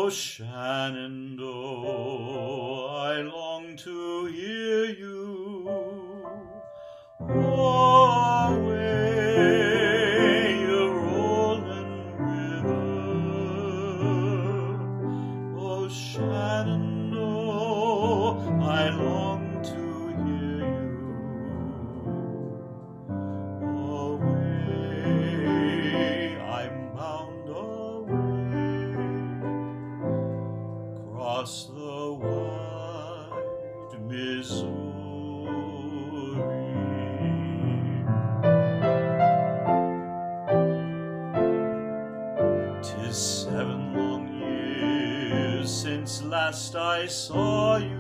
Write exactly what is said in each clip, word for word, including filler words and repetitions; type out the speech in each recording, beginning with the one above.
Oh, Shenandoah, I long to hear you. Away, you rolling river. Oh, Shenandoah, I long to hear you. Away, I'm bound away, across the wide Missouri. Tis seven long years since last I saw you.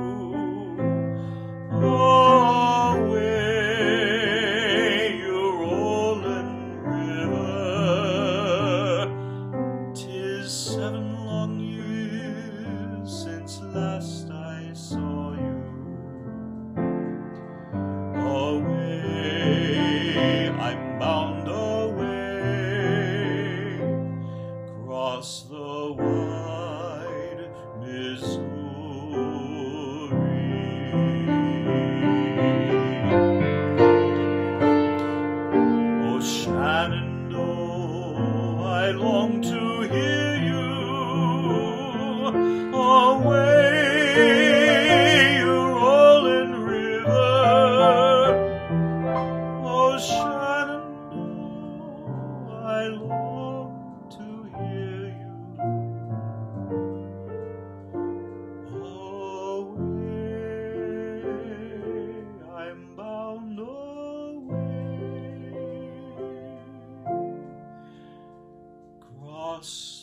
Away, you rolling river. Tis seven long years since last I saw you. Away, I'm bound away, across the wide Missouri. Oh, Shenandoah, I long to hear you. Away, you rolling river. Oh, Shenandoah, I long to hear you. Away, I'm bound away, across